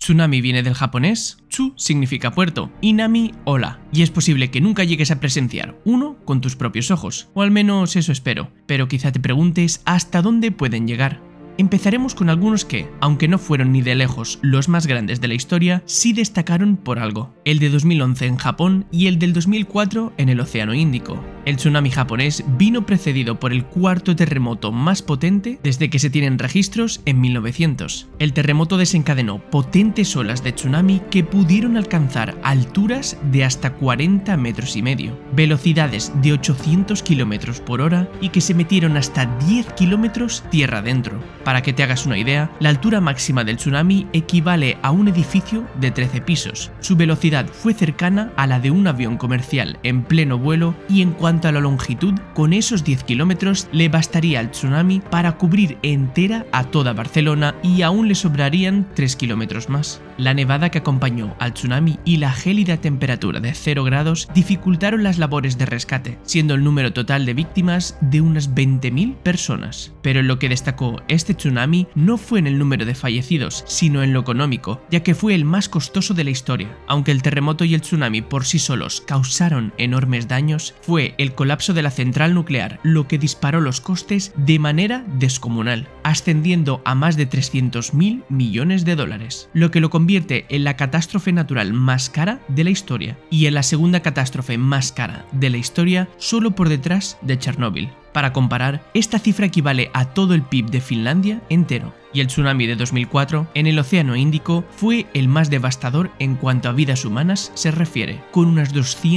Tsunami viene del japonés, tsu significa puerto y nami ola, y es posible que nunca llegues a presenciar uno con tus propios ojos, o al menos eso espero, pero quizá te preguntes hasta dónde pueden llegar. Empezaremos con algunos que, aunque no fueron ni de lejos los más grandes de la historia, sí destacaron por algo. El de 2011 en Japón y el del 2004 en el Océano Índico. El tsunami japonés vino precedido por el cuarto terremoto más potente desde que se tienen registros en 1900. El terremoto desencadenó potentes olas de tsunami que pudieron alcanzar alturas de hasta 40 metros y medio, velocidades de 800 km por hora y que se metieron hasta 10 kilómetros tierra adentro. Para que te hagas una idea, la altura máxima del tsunami equivale a un edificio de 13 pisos. Su velocidad fue cercana a la de un avión comercial en pleno vuelo y en cuanto a la longitud, con esos 10 kilómetros le bastaría al tsunami para cubrir entera a toda Barcelona y aún le sobrarían 3 kilómetros más. La nevada que acompañó al tsunami y la gélida temperatura de 0 grados dificultaron las labores de rescate, siendo el número total de víctimas de unas 20.000 personas. Pero en lo que destacó este tsunami no fue en el número de fallecidos, sino en lo económico, ya que fue el más costoso de la historia. Aunque el terremoto y el tsunami por sí solos causaron enormes daños, fue el colapso de la central nuclear lo que disparó los costes de manera descomunal, ascendiendo a más de 300.000 millones de dólares, lo que lo convierte en la catástrofe natural más cara de la historia y en la segunda catástrofe más cara de la historia solo por detrás de Chernóbil. Para comparar, esta cifra equivale a todo el PIB de Finlandia entero. Y el tsunami de 2004 en el Océano Índico fue el más devastador en cuanto a vidas humanas se refiere, con unas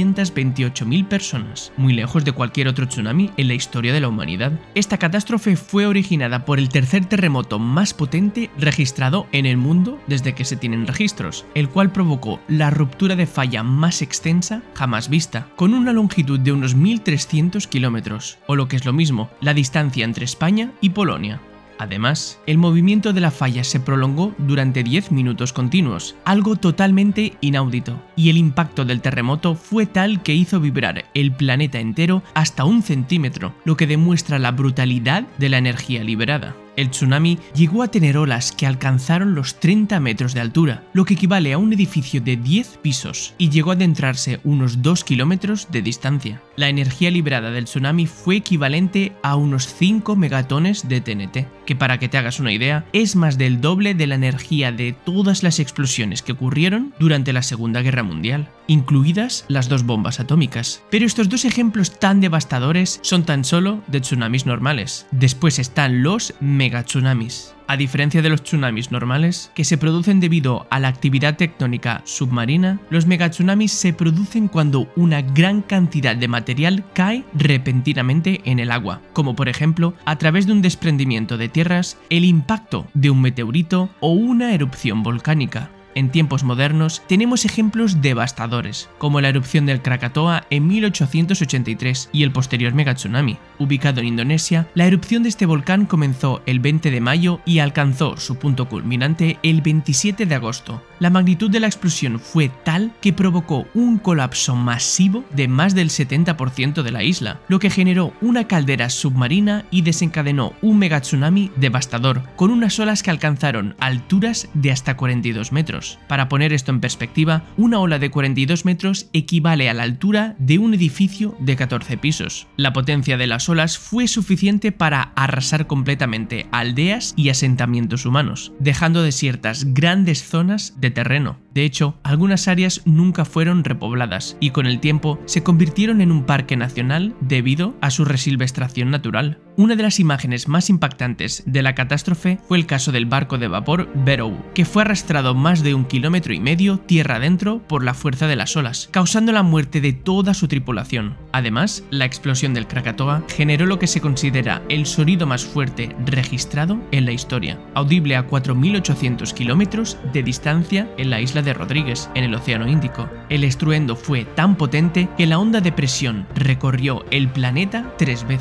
228.000 personas, muy lejos de cualquier otro tsunami en la historia de la humanidad. Esta catástrofe fue originada por el tercer terremoto más potente registrado en el mundo desde que se tienen registros, el cual provocó la ruptura de falla más extensa jamás vista, con una longitud de unos 1.300 kilómetros, o lo que es lo mismo, la distancia entre España y Polonia. Además, el movimiento de la falla se prolongó durante 10 minutos continuos, algo totalmente inaudito, y el impacto del terremoto fue tal que hizo vibrar el planeta entero hasta 1 centímetro, lo que demuestra la brutalidad de la energía liberada. El tsunami llegó a tener olas que alcanzaron los 30 metros de altura, lo que equivale a un edificio de 10 pisos, y llegó a adentrarse unos 2 kilómetros de distancia. La energía liberada del tsunami fue equivalente a unos 5 megatones de TNT, que para que te hagas una idea, es más del doble de la energía de todas las explosiones que ocurrieron durante la Segunda Guerra Mundial, incluidas las 2 bombas atómicas. Pero estos 2 ejemplos tan devastadores son tan solo de tsunamis normales. Después están los megatsunamis. A diferencia de los tsunamis normales, que se producen debido a la actividad tectónica submarina, los megatsunamis se producen cuando una gran cantidad de material cae repentinamente en el agua, como por ejemplo a través de un desprendimiento de tierras, el impacto de un meteorito o una erupción volcánica. En tiempos modernos tenemos ejemplos devastadores, como la erupción del Krakatoa en 1883 y el posterior megatsunami. Ubicado en Indonesia, la erupción de este volcán comenzó el 20 de mayo y alcanzó su punto culminante el 27 de agosto. La magnitud de la explosión fue tal que provocó un colapso masivo de más del 70% de la isla, lo que generó una caldera submarina y desencadenó un megatsunami devastador, con unas olas que alcanzaron alturas de hasta 42 metros. Para poner esto en perspectiva, una ola de 42 metros equivale a la altura de un edificio de 14 pisos. La potencia de las olas fue suficiente para arrasar completamente aldeas y asentamientos humanos, dejando desiertas grandes zonas de terreno. De hecho, algunas áreas nunca fueron repobladas y con el tiempo se convirtieron en un parque nacional debido a su resilvestración natural. Una de las imágenes más impactantes de la catástrofe fue el caso del barco de vapor Barrow, que fue arrastrado más de 1,5 kilómetros tierra adentro por la fuerza de las olas, causando la muerte de toda su tripulación. Además, la explosión del Krakatoa generó lo que se considera el sonido más fuerte registrado en la historia, audible a 4.800 kilómetros de distancia en la isla de Rodrigues, en el Océano Índico. El estruendo fue tan potente que la onda de presión recorrió el planeta 3 veces.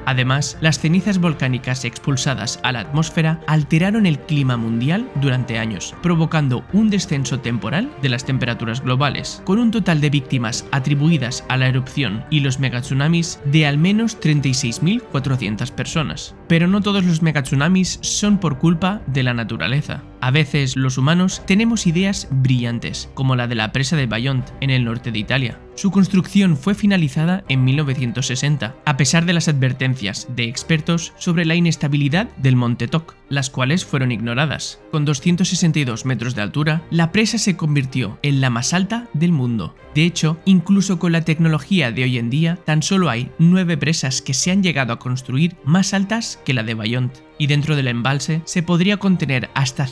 Además, las cenizas volcánicas expulsadas a la atmósfera alteraron el clima mundial durante años, provocando un descenso temporal de las temperaturas globales, con un total de víctimas atribuidas a la erupción y los megatsunamis de al menos 36.400 personas. Pero no todos los megatsunamis son por culpa de la naturaleza. A veces los humanos tenemos ideas brillantes, como la de la presa de Vajont en el norte de Italia. Su construcción fue finalizada en 1960, a pesar de las advertencias de expertos sobre la inestabilidad del monte Toc, las cuales fueron ignoradas. Con 262 metros de altura, la presa se convirtió en la más alta del mundo. De hecho, incluso con la tecnología de hoy en día, tan solo hay 9 presas que se han llegado a construir más altas que la de Vajont. Y dentro del embalse se podría contener hasta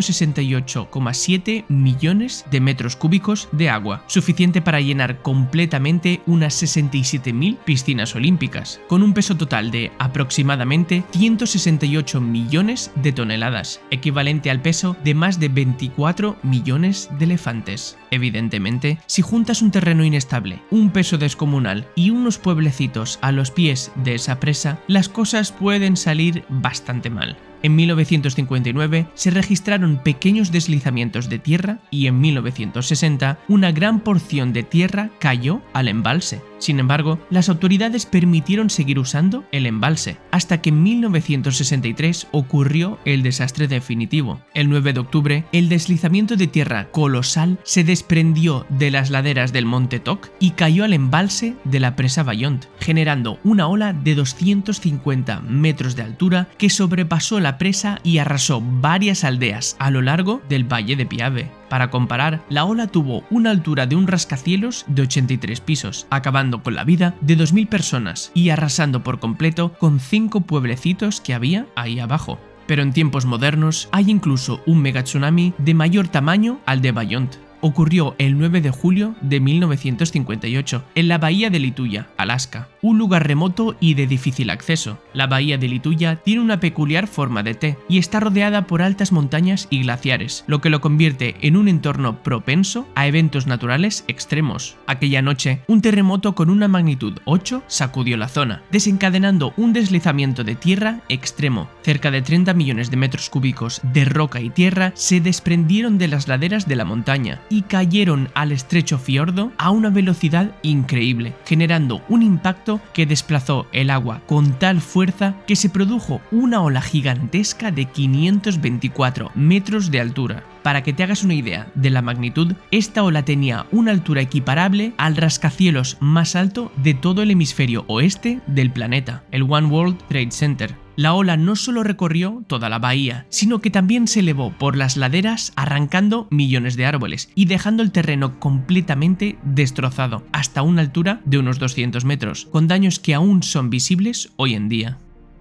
168,7 millones de metros cúbicos de agua, suficiente para llenar completamente unas 67.000 piscinas olímpicas, con un peso total de aproximadamente 168 millones de toneladas, equivalente al peso de más de 24 millones de elefantes. Evidentemente, si juntas un terreno inestable, un peso descomunal y unos pueblecitos a los pies de esa presa, las cosas pueden salir bastante mal. En 1959 se registraron pequeños deslizamientos de tierra y en 1960 una gran porción de tierra cayó al embalse. Sin embargo, las autoridades permitieron seguir usando el embalse, hasta que en 1963 ocurrió el desastre definitivo. El 9 de octubre, el deslizamiento de tierra colosal se desprendió de las laderas del monte Toc y cayó al embalse de la presa Vajont, generando una ola de 250 metros de altura que sobrepasó la presa y arrasó varias aldeas a lo largo del Valle de Piave. Para comparar, la ola tuvo una altura de un rascacielos de 83 pisos, acabando con la vida de 2.000 personas y arrasando por completo con 5 pueblecitos que había ahí abajo. Pero en tiempos modernos hay incluso un megatsunami de mayor tamaño al de Vajont. Ocurrió el 9 de julio de 1958 en la bahía de Lituya, Alaska, un lugar remoto y de difícil acceso. La bahía de Lituya tiene una peculiar forma de T y está rodeada por altas montañas y glaciares, lo que lo convierte en un entorno propenso a eventos naturales extremos. Aquella noche, un terremoto con una magnitud 8 sacudió la zona, desencadenando un deslizamiento de tierra extremo. Cerca de 30 millones de metros cúbicos de roca y tierra se desprendieron de las laderas de la montaña y cayeron al estrecho fiordo a una velocidad increíble, generando un impacto que desplazó el agua con tal fuerza que se produjo una ola gigantesca de 524 metros de altura. Para que te hagas una idea de la magnitud, esta ola tenía una altura equiparable al rascacielos más alto de todo el hemisferio oeste del planeta, el One World Trade Center. La ola no solo recorrió toda la bahía, sino que también se elevó por las laderas arrancando millones de árboles y dejando el terreno completamente destrozado, hasta una altura de unos 200 metros, con daños que aún son visibles hoy en día.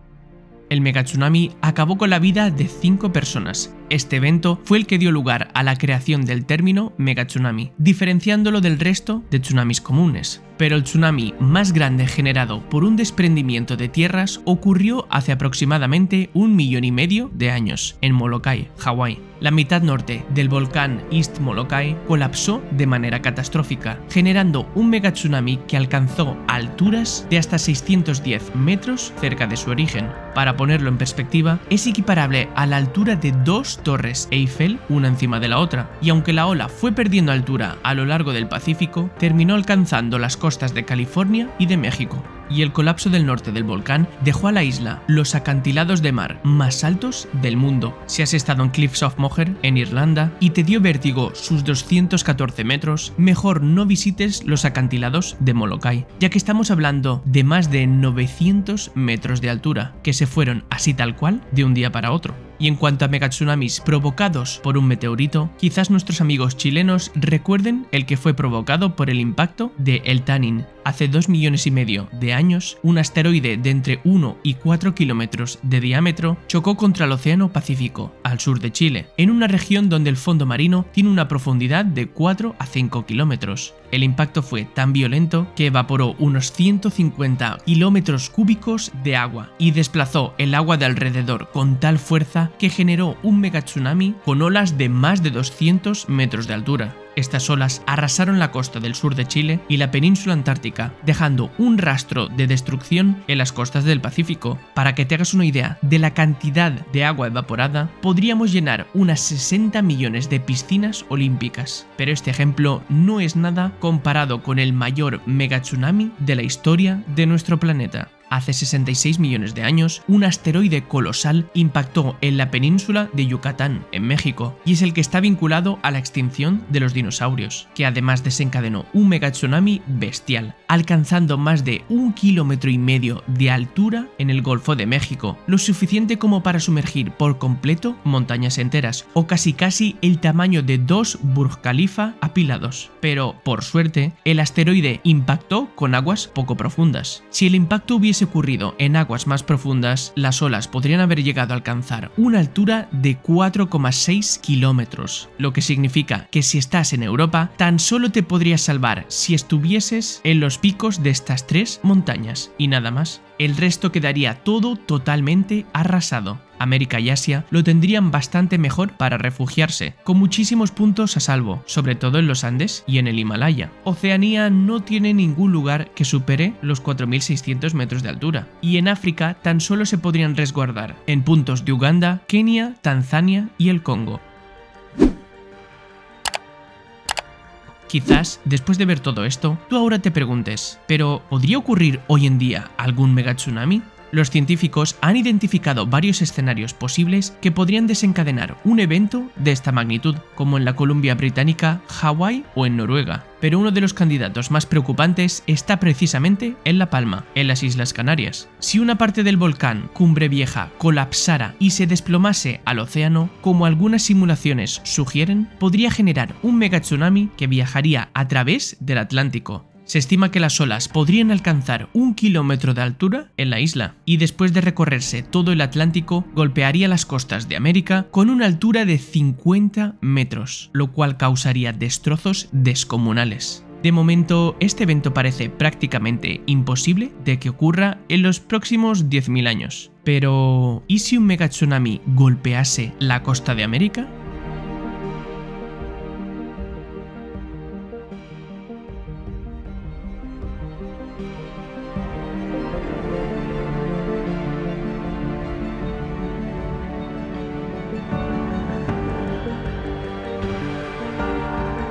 El megatsunami acabó con la vida de 5 personas. Este evento fue el que dio lugar a la creación del término megatsunami, diferenciándolo del resto de tsunamis comunes. Pero el tsunami más grande generado por un desprendimiento de tierras ocurrió hace aproximadamente 1,5 millones de años, en Molokai, Hawái. La mitad norte del volcán East Molokai colapsó de manera catastrófica, generando un megatsunami que alcanzó alturas de hasta 610 metros cerca de su origen. Para ponerlo en perspectiva, es equiparable a la altura de 2 torres Eiffel una encima de la otra, y aunque la ola fue perdiendo altura a lo largo del Pacífico, terminó alcanzando las costas de California y de México. Y el colapso del norte del volcán dejó a la isla los acantilados de mar más altos del mundo. Si has estado en Cliffs of Moher, en Irlanda, y te dio vértigo sus 214 metros, mejor no visites los acantilados de Molokai, ya que estamos hablando de más de 900 metros de altura, que se fueron así tal cual de un día para otro. Y en cuanto a megatsunamis provocados por un meteorito, quizás nuestros amigos chilenos recuerden el que fue provocado por el impacto de El Tanin. Hace 2,5 millones de años, un asteroide de entre 1 y 4 kilómetros de diámetro chocó contra el Océano Pacífico, al sur de Chile, en una región donde el fondo marino tiene una profundidad de 4 a 5 kilómetros. El impacto fue tan violento que evaporó unos 150 kilómetros cúbicos de agua y desplazó el agua de alrededor con tal fuerza que generó un megatsunami con olas de más de 200 metros de altura. Estas olas arrasaron la costa del sur de Chile y la península antártica, dejando un rastro de destrucción en las costas del Pacífico. Para que te hagas una idea de la cantidad de agua evaporada, podríamos llenar unas 60 millones de piscinas olímpicas. Pero este ejemplo no es nada comparado con el mayor megatsunami de la historia de nuestro planeta. Hace 66 millones de años, un asteroide colosal impactó en la península de Yucatán, en México, y es el que está vinculado a la extinción de los dinosaurios, que además desencadenó un megatsunami bestial, alcanzando más de 1,5 kilómetros de altura en el Golfo de México, lo suficiente como para sumergir por completo montañas enteras, o casi el tamaño de 2 Burj Khalifa apilados. Pero, por suerte, el asteroide impactó con aguas poco profundas. Si el impacto hubiese ocurrido en aguas más profundas, las olas podrían haber llegado a alcanzar una altura de 4,6 kilómetros, lo que significa que si estás en Europa, tan solo te podrías salvar si estuvieses en los picos de estas 3 montañas, y nada más. El resto quedaría todo totalmente arrasado. América y Asia lo tendrían bastante mejor para refugiarse, con muchísimos puntos a salvo, sobre todo en los Andes y en el Himalaya. Oceanía no tiene ningún lugar que supere los 4.600 metros de altura, y en África tan solo se podrían resguardar en puntos de Uganda, Kenia, Tanzania y el Congo. Quizás, después de ver todo esto, tú ahora te preguntes, ¿pero podría ocurrir hoy en día algún megatsunami? Los científicos han identificado varios escenarios posibles que podrían desencadenar un evento de esta magnitud, como en la Columbia Británica, Hawái o en Noruega. Pero uno de los candidatos más preocupantes está precisamente en La Palma, en las Islas Canarias. Si una parte del volcán Cumbre Vieja colapsara y se desplomase al océano, como algunas simulaciones sugieren, podría generar un megatsunami que viajaría a través del Atlántico. Se estima que las olas podrían alcanzar 1 kilómetro de altura en la isla, y después de recorrerse todo el Atlántico, golpearía las costas de América con una altura de 50 metros, lo cual causaría destrozos descomunales. De momento, este evento parece prácticamente imposible de que ocurra en los próximos 10.000 años. Pero, ¿y si un megatsunami golpease la costa de América?